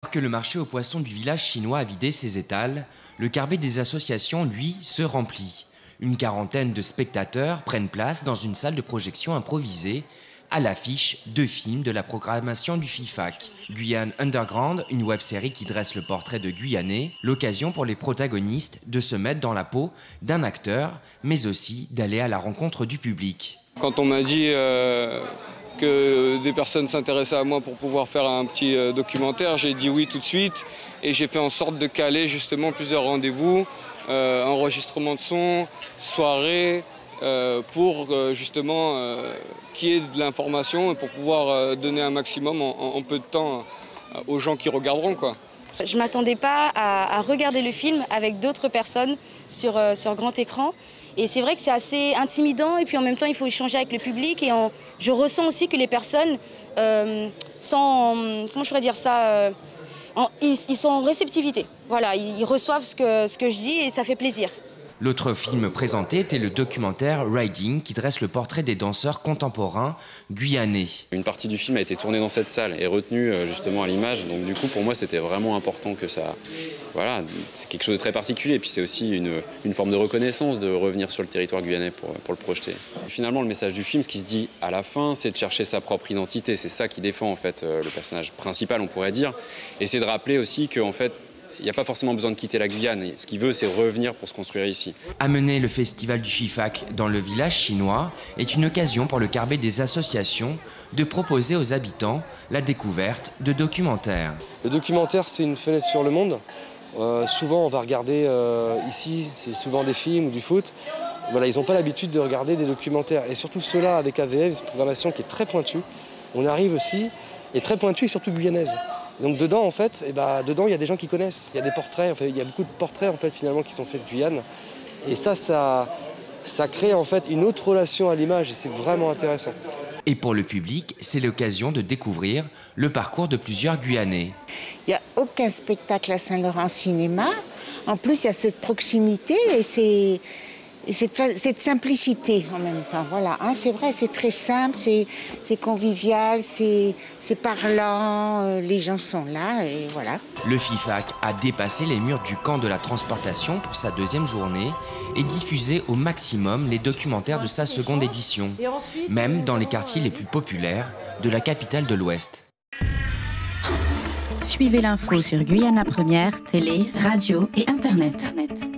Alors que le marché aux poissons du village chinois a vidé ses étals, le Carbet des associations, lui, se remplit. Une quarantaine de spectateurs prennent place dans une salle de projection improvisée, à l'affiche 2 films de la programmation du FIFAC. Guyane Underground, une web-série qui dresse le portrait de Guyanais, l'occasion pour les protagonistes de se mettre dans la peau d'un acteur, mais aussi d'aller à la rencontre du public. Quand on m'a dit que des personnes s'intéressaient à moi pour pouvoir faire un petit documentaire, j'ai dit oui tout de suite et j'ai fait en sorte de caler justement plusieurs rendez-vous, enregistrement de son, soirée, pour justement qu'il y ait de l'information et pour pouvoir donner un maximum en peu de temps aux gens qui regarderont, quoi. Je ne m'attendais pas à regarder le film avec d'autres personnes sur grand écran. Et c'est vrai que c'est assez intimidant et puis en même temps il faut échanger avec le public et je ressens aussi que les personnes comment je pourrais dire ça, ils sont en réceptivité. Voilà, ils reçoivent ce que je dis et ça fait plaisir. L'autre film présenté était le documentaire Riding qui dresse le portrait des danseurs contemporains guyanais. Une partie du film a été tournée dans cette salle et retenue justement à l'image. Donc du coup pour moi c'était vraiment important que ça... Voilà, c'est quelque chose de très particulier. Et puis c'est aussi une forme de reconnaissance de revenir sur le territoire guyanais pour le projeter. Et finalement le message du film, ce qui se dit à la fin, c'est de chercher sa propre identité. C'est ça qui défend en fait le personnage principal on pourrait dire. Et c'est de rappeler aussi qu'en fait il n'y a pas forcément besoin de quitter la Guyane. Ce qu'il veut, c'est revenir pour se construire ici. Amener le festival du FIFAC dans le village chinois est une occasion pour le Carbet des associations de proposer aux habitants la découverte de documentaires. Le documentaire, c'est une fenêtre sur le monde. Souvent, on va regarder ici, c'est souvent des films ou du foot. Voilà, ils n'ont pas l'habitude de regarder des documentaires. Et surtout ceux-là, avec AVM, c'est une programmation qui est très pointue. On arrive aussi, et très pointue et surtout guyanaise. Donc dedans, en fait, dedans, il y a des gens qui connaissent. Il y a des portraits, en fait, il y a beaucoup de portraits en fait, finalement, qui sont faits de Guyane. Et ça crée en fait une autre relation à l'image et c'est vraiment intéressant. Et pour le public, c'est l'occasion de découvrir le parcours de plusieurs Guyanais. Il n'y a aucun spectacle à Saint-Laurent Cinéma. En plus, il y a cette proximité et cette simplicité en même temps. Voilà, hein, c'est vrai, c'est très simple, c'est convivial, c'est parlant, les gens sont là et voilà. Le FIFAC a dépassé les murs du camp de la transportation pour sa 2e journée et diffusé au maximum les documentaires de sa 2e édition, même dans les quartiers les plus populaires de la capitale de l'Ouest. Suivez l'info sur Guyana Première, télé, radio et internet.